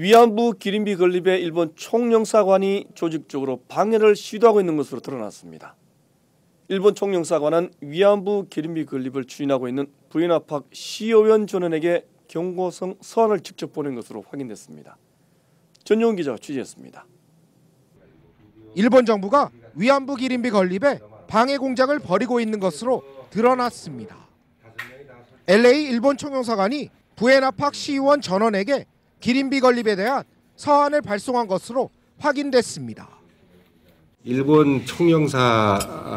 위안부 기린비 건립에 일본 총영사관이 조직적으로 방해를 시도하고 있는 것으로 드러났습니다. 일본 총영사관은 위안부 기린비 건립을 추진하고 있는 부에나팍 시의원 전원에게 경고성 서한을 직접 보낸 것으로 확인됐습니다. 전용훈 기자가 취재했습니다. 일본 정부가 위안부 기린비 건립에 방해 공작을 벌이고 있는 것으로 드러났습니다. LA 일본 총영사관이 부에나팍 시의원 전원에게 기린비 건립에 대한 서한을 발송한 것으로 확인됐습니다. 일본 총영사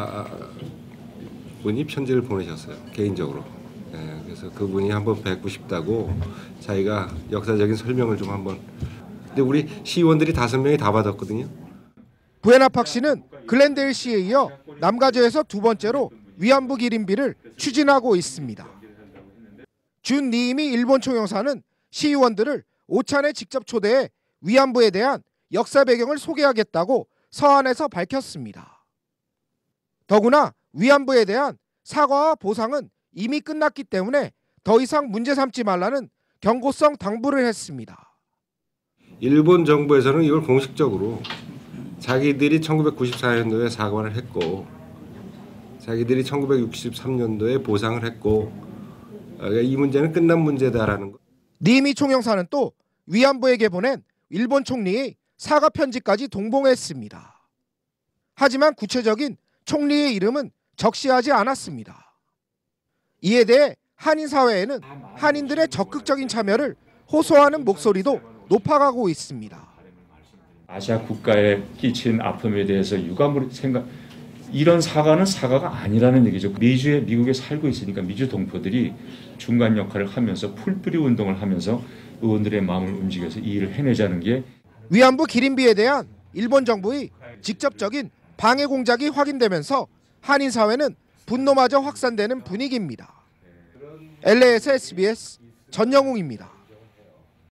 분이 편지를 보내셨어요. 개인적으로. 그래서 그분이 한번 뵙고 싶다고 자기가 역사적인 설명을 좀 한번. 근데 우리 시의원들이 5명이 다 받았거든요. 부에나팍 씨는 글렌데일 씨에 이어 남가주에서 두 번째로 위안부 기린비를 추진하고 있습니다. 준 니이미 일본 총영사는 시의원들을 오찬에 직접 초대해 위안부에 대한 역사 배경을 소개하겠다고 서한에서 밝혔습니다. 더구나 위안부에 대한 사과와 보상은 이미 끝났기 때문에 더 이상 문제 삼지 말라는 경고성 당부를 했습니다. 일본 정부에서는 이걸 공식적으로 자기들이 1994년도에 사과를 했고 자기들이 1963년도에 보상을 했고 이 문제는 끝난 문제다라는 거. 니미 총영사는 또 위안부에게 보낸 일본 총리의 사과 편지까지 동봉했습니다. 하지만 구체적인 총리의 이름은 적시하지 않았습니다. 이에 대해 한인 사회에는 한인들의 적극적인 참여를 호소하는 목소리도 높아가고 있습니다. 아시아 국가에 끼친 아픔에 대해서 유감으로 이런 사과는 사과가 아니라는 얘기죠. 미국에 살고 있으니까 미주 동포들이 중간 역할을 하면서 풀뿌리 운동을 하면서 의원들의 마음을 움직여서 이 일을 해내자는 게 위안부 기린비에 대한 일본 정부의 직접적인 방해 공작이 확인되면서 한인 사회는 분노마저 확산되는 분위기입니다. LA에서 SBS 전영웅입니다.